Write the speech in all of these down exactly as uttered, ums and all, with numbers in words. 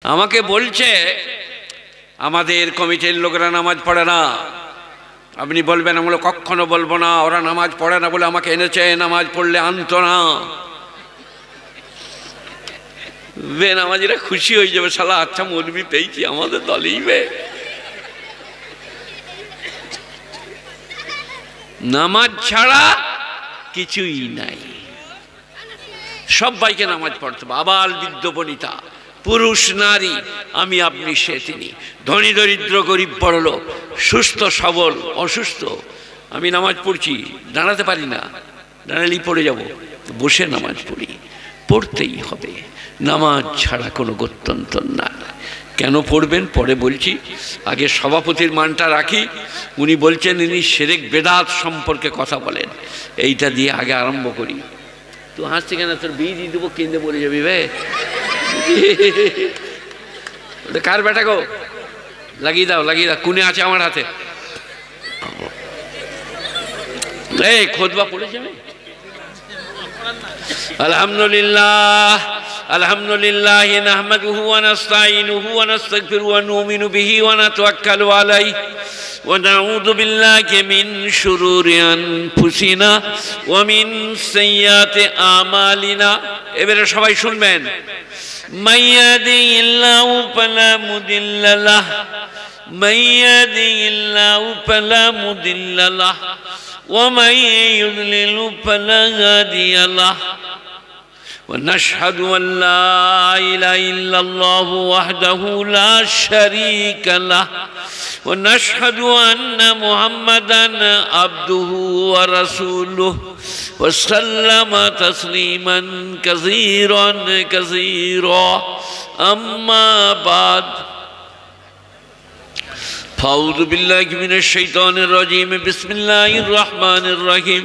আমাকে বলছে আমাদের কমিটির লোকেরা নামাজ পড়ে না। আপনি বলবেন, আমরা কখনো বলবো না, ওরা নামাজ পড়ে না বলে আমাকে এনেছে, নামাজ পড়লে আনতো না। বেনামাজিরা খুশি হয়ে যাবে, শালা আচ্ছা মৌলবি পেয়েছি আমাদের দলেই বে। নামাজ ছাড়া কিছুই নাই, সবাইকে নামাজ পড়তে হবে, আবাল বৃদ্ধ বনিতা, পুরুষ নারী, আমি আপনি সে তিনি, ধনী দরিদ্র গরিব বড়লোক, সুস্থ সবল অসুস্থ। আমি নামাজ পড়ছি, দাঁড়াতে পারি না, দাঁড়ালেই পড়ে যাব, বসে নামাজ পড়ি, পড়তেই হবে। নামাজ ছাড়া কোনো গত্যন্তর না। কেন পড়বেন পরে বলছি, আগে সভাপতির মানটা রাখি। উনি বলছেন ইনি শিরক বেদাত সম্পর্কে কথা বলেন, এইটা দিয়ে আগে আরম্ভ করি। তো হাসছি কেন, তোর বিয়ে দিয়ে দেবো, কেন্দ্রে পড়ে যাবি বে। ওটা কার বেটা গো? লাগিয়ে দাও, লাগিয়ে দাও, কোনে আছে আমার হাতে। এই খোদবা পড়ে যাবে। আলহামদুলিল্লাহ আলহামদুলিল্লাহ নাহমাদুহু ওয়া নাস্তাঈনুহু ওয়া নাস্তাগফিরুহু ওয়া নু'মিনু বিহি ওয়া নাতাওয়াক্কালু আলাইহি ওয়া নাউযু বিল্লাহি মিন শুরুরি আনফুসিনা ওয়া মিন সাইয়্যাতি আমালিনা। এবারে সবাই শুনবেন। মান ইয়াহদিহিল্লাহু ফালা মুদিল্লা লাহু মান ইয়াহদিহিল্লাহু ফালা মুদিল্লা লাহু ওয়া মান ইউদ্লিলহু ফালা হাদিয়া লাহু। ونشهد أن لا إله إلا الله وحده لا شريك له ونشهد أن محمدا عبده ورسوله وسلم تسليما كثيرا كثيرا أما بعد فأعوذ بالله من الشيطان الرجيم بسم الله الرحمن الرحيم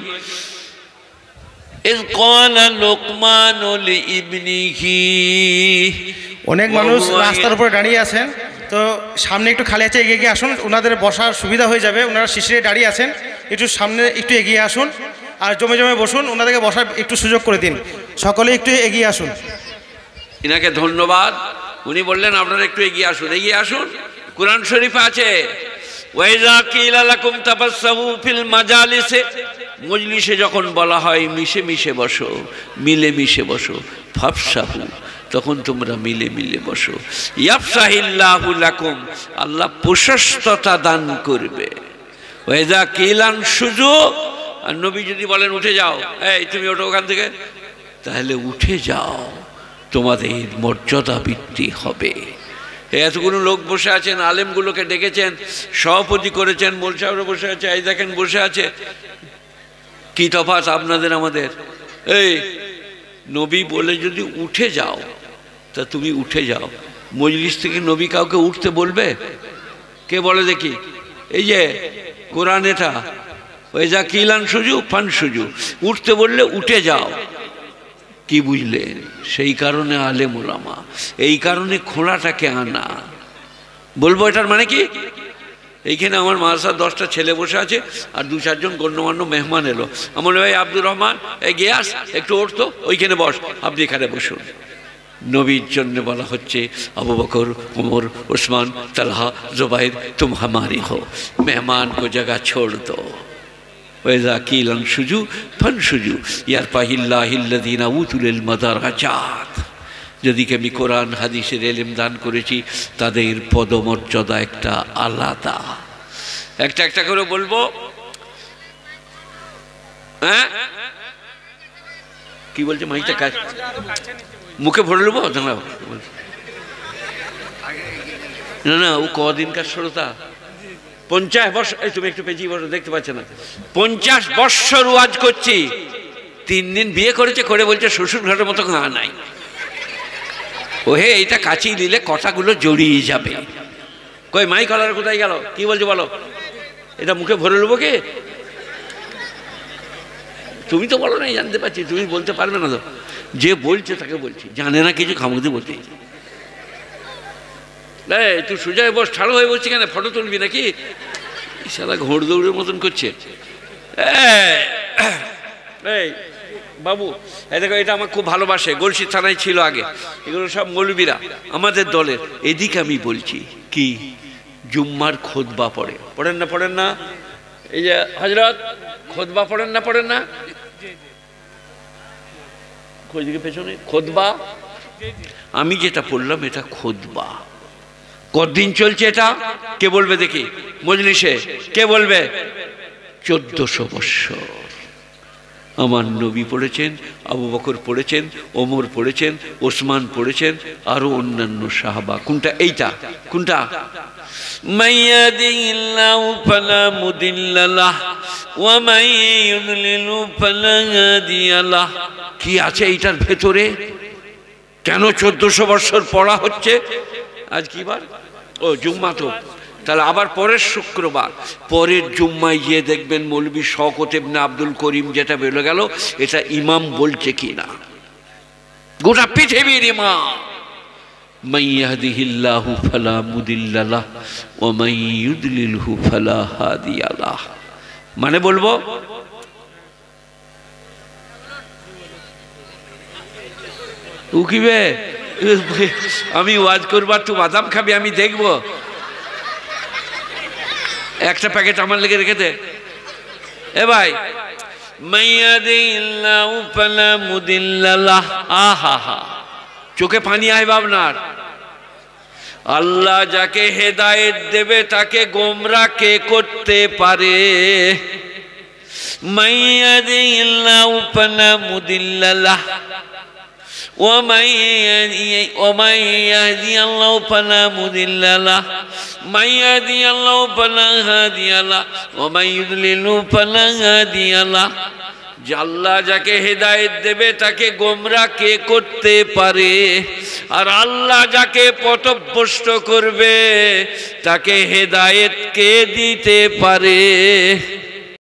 إذ قال لقمان لابنه। অনেক মানুষ রাস্তার উপরে দাঁড়িয়ে আছেন, তো সামনে একটু খালি আছে, এগিয়ে গিয়ে আসুন, ওনাদের বসার সুবিধা হয়ে যাবে। ওনারা শিশিরে দাঁড়িয়ে আছেন, একটু সামনে একটু এগিয়ে আসুন, আর জমে জমে বসুন, ওনাদেরকে বসার একটু সুযোগ করে দিন। সকলে একটু এগিয়ে আসুন। ইনাকে ধন্যবাদ। উনি বললেন আপনারা একটু এগিয়ে আসুন, এগিয়ে আসুন। কুরআন শরীফে আছে ওয়াইজা কিলা লাকুম তাফাসসাহু ফিল মাজালিসে, মজলিসে যখন বলা হয় মিশে মিশে বসো, মিলে মিশে বসো, ফাফসাহু, তখন তোমরা মিলে মিলে বসো। ইয়াফসাহিল্লাহু লাকুম, আল্লাহ প্রশস্ততা দান করবে। ওয়াইজা কিলান সুজু, আর নবী যদি বলেন উঠে যাও, এই তুমি ওঠো ওখান থেকে, তাহলে উঠে যাও, তোমাদের মর্যাদা বৃদ্ধি হবে। এতগুলো লোক বসে আছেন, আলেমগুলোকে ডেকেছেন, সভাপতি করেছেন, মোল সাহেবরা বসে আছে, এই দেখেন বসে আছে। কি তফাৎ আপনাদের আমাদের? এই নবী বলে যদি উঠে যাও, তা তুমি উঠে যাও। মজলিস থেকে নবী কাউকে উঠতে বলবে? কে বলে দেখি? এই যে কোরআন, এটা ওই যা কিলান সুজু ফান সুজু, উঠতে বললে উঠে যাও। কি বুঝলেন? সেই কারণে আলেম ওলামা, এই কারণে খোঁড়াটাকে আনা। বলবো এটার মানে কি? এইখানে আমার মাদ্রাসার দশটা ছেলে বসে আছে, আর দু চারজন গণ্যমান্য মেহমান এলো। আমার ভাই আব্দুর রহমান, এই গিয়াস একটু উঠতো, ওইখানে বস, আপনি এখানে বসুন। নবীর জন্য বলা হচ্ছে আবু বকর, উমর, উসমান, তালহা, জুবাইর, তুম হামারি হো, মেহমান কো জগহ ছোড় দো। ওয়াইজা কিলান সুজু ফান সুজু ইয়ারফাহিল্লাহিল্লাযীনা উতুল ইলমা দারাজাত। যদি আমি কোরআন হাদিসের ইলম দান করেছি, তাদের পদমর্যাদা একটা আলাদা। একটা একটা করে বলবো। হ্যাঁ কি বলছে? মাইকটা কাজ মুখে ভরে নেবো? না না, ও কদিনকার শ্রোতা। পঞ্চাশ বছর, এই তুমি একটু পেঁচিয়ে বসো, দেখতে পাচ্ছ না? পঞ্চাশ বৎসর ওয়াজ করছি, তিন দিন বিয়ে করেছে, করে বলছে শ্বশুর ঘরের মতো গা নাই। ওহে, এইটা কাচিয়ে দিলে কথাগুলো জড়িয়ে যাবে। কই মাইক কলার কোথায় গেল? কি বলছে বলো? এটা মুখে ভরে নেবো কে? তুমি তো বলো না, জানতে পারছি, তুমি বলতে পারবে না তো। যে বলছে তাকে বলছি, জানে না কিছু, খামুদি বলতে। এই তুই সোজা বস, ছাড়ো হয়ে বসছি কেন? ফটো তুলবি নাকি? সারা ঘোড় দৌড়ের মতন করছে। এই বাবু এই দেখো, এটা আমার খুব ভালোবাসে, গলসি থানায় ছিল আগে, এগুলো সব মৌলবীরা আমাদের দলের। এদিকে আমি বলছি কি, জুম্মার খুতবা পড়ে, পড়েন না পড়েন না? এই যে হযরত খুতবা পড়েন না পড়েন না? ওইদিকে পেছনে খুতবা, আমি যেটা পড়লাম এটা খুতবা। কতদিন চলছে এটা? কে বলবে দেখি মজলিসে, কে বলবে? চোদ্দশো বৎসর। আমার নবী পড়েছেন, আবু বকর পড়েছেন, ওমর পড়েছেন, ওসমান পড়েছেন, আরো অন্যান্য সাহাবা। কোনটা? এইটা কোনটা? মাইয়াদিল্লাহু ফালা মুদিল্লা লাহ ওয়া মান ইউদ্লিলু ফালা হাদিয়া লাহ। কি আছে এইটার ভেতরে? কেন চোদ্দশো বৎসর পড়া হচ্ছে? আজ কি বার? ও জুম্মা। তো তাহলে আবার পরের শুক্রবার, পরের জুম্মায় গিয়ে দেখবেন মৌলভী শওকত ইবনে আব্দুল করিম যেটা বেরো গেল, এটা ইমাম বলছে কিনা। গোটা পৃথিবীর ইমাম। মান ইয়াহদিহিল্লাহু ফালা মুদিল্লা লাহ ওয়া মান ইউদ্লিলহু ফালা হাদিয়া লাহ। মানে বলবো উকিবে, আমি ওয়াজ করবার, তুই বাদাম খাবি, আমি দেখবো। একটা প্যাকেট আমার লেগে রেখে দে। এ ভাই, মাইয়াদিল্লাহু ফালা মুদিল্লা লাহ। আহা হা, চোখে পানি আয় ভাবনার। আল্লাহ যাকে হেদায়েত দেবে তাকে গোমরা কে করতে পারে? মাইয়াদিল্লাহু ফালা মুদিল্লা লাহ ومن يهدي الله فلا مضل له من يهدي الله فلا هادي له ومن يضلل فلا هادي له। আল্লাহ যাকে হেদায়েত দেবে তাকে গোমরা কে করতে পারে? আর আল্লাহ যাকে পথভ্রষ্ট করবে তাকে হেদায়েত কে দিতে পারে?